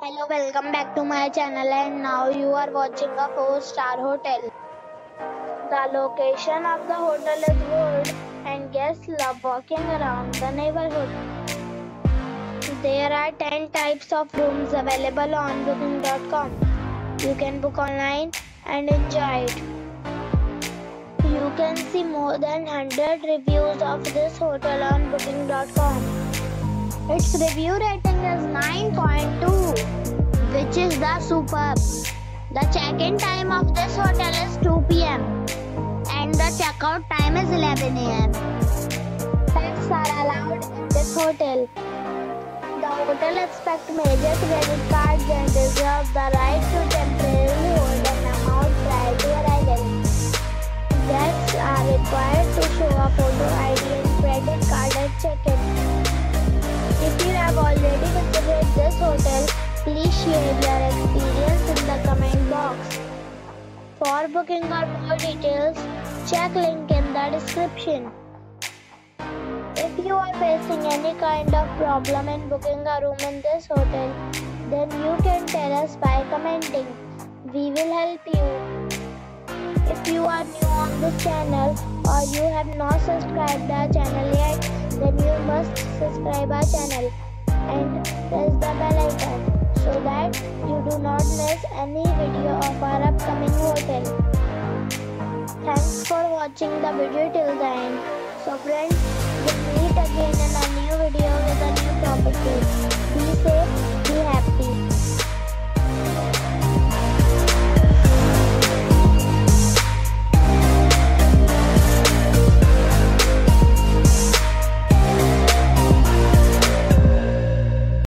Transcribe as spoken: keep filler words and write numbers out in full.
Hello, welcome back to my channel, and now you are watching a four star hotel. The location of the hotel is good and guests love walking around the neighborhood. There are ten types of rooms available on booking dot com. You can book online and enjoy it. You can see more than one hundred reviews of this hotel on booking dot com. Its review rating is nine point two, which is the superb. The check-in time of this hotel is two p m and the check-out time is eleven a m Pets are allowed in this hotel. The hotel expects major credit cards and reserves the right to temporarily hold an amount prior to arrival. Guests are required to show a photo I D and credit card at check-in. If you have already visited this hotel, please share your experience in the comment box. For booking or more details, check link in the description. If you are facing any kind of problem in booking a room in this hotel, then you can tell us by commenting. We will help you. If you are new on this channel or you have not subscribed our channel yet, then you must subscribe our channel and press the bell icon so that you do not miss any video of our upcoming hotel. Thanks for watching the video till the end. So friends, we'll meet again in a new video with a new property. Be safe, be happy.